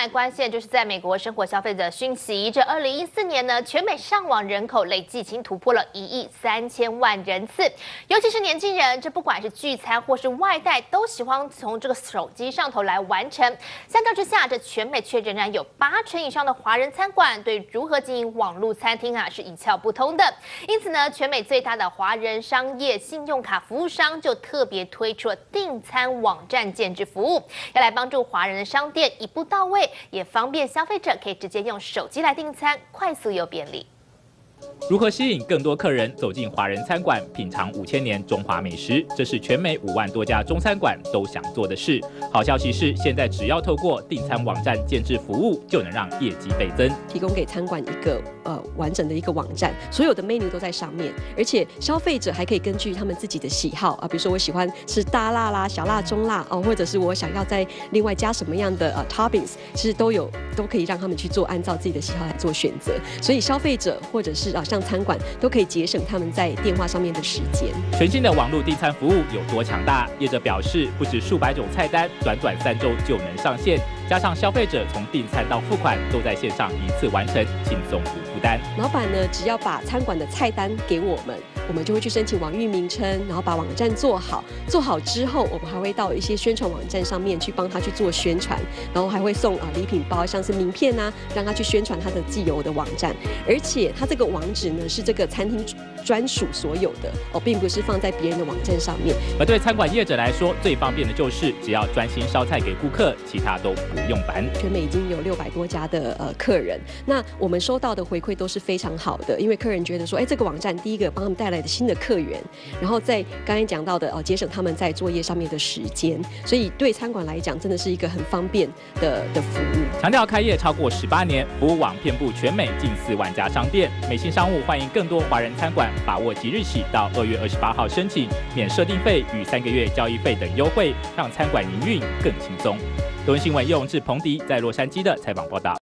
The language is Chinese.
来关心的就是在美国生活消费的讯息。这2014年呢，全美上网人口累计已经突破了1.3亿人次，尤其是年轻人，这不管是聚餐或是外带，都喜欢从这个手机上头来完成。相较之下，这全美却仍然有80%以上的华人餐馆对如何经营网络餐厅是一窍不通的。因此呢，全美最大的华人商业信用卡服务商就特别推出了订餐网站建制服务，要来帮助华人的商店一步到位，也方便消费者可以直接用手机来订餐，快速又便利。 如何吸引更多客人走进华人餐馆，品尝5000年中华美食？这是全美5万多家中餐馆都想做的事。好消息是，现在只要透过订餐网站建制服务，就能让业绩倍增。 提供给餐馆一个完整的一个网站，所有的 menu 都在上面，而且消费者还可以根据他们自己的喜好比如说我喜欢吃大辣啦、小辣、中辣或者是我想要再另外加什么样的toppings， 其实都可以让他们去做，按照自己的喜好来做选择。所以消费者或者是像餐馆都可以节省他们在电话上面的时间。 全新的网络订餐服务有多强大？业者表示，不止数百种菜单，短短3周就能上线，加上消费者从订餐到付款都在线上一次完成，轻松不负担。 老板呢，只要把餐馆的菜单给我们就会去申请网域名称，然后把网站做好。做好之后，我们还会到一些宣传网站上面去帮他去做宣传，然后还会送礼品包，像是名片让他去宣传他的既有的网站。而且他这个网址呢，是这个餐厅专属所有的并不是放在别人的网站上面。 而对餐馆业者来说，最方便的就是只要专心烧菜给顾客，其他都不用烦。 全美已经有600多家的客人，那我们收到的回馈都是非常好的，因为客人觉得说，这个网站第一个帮他们带来的新的客源，然后在刚才讲到的节省他们在作业上面的时间，所以对餐馆来讲，真的是一个很方便的服务。 强调开业超过18年，服务网遍布全美近4万家商店。美心商务欢迎更多华人餐馆把握即日起到2月28号申请免设定费与3个月交易费等优惠，让餐馆营运更轻松。多闻新闻叶荣志、彭迪在洛杉矶的采访报道。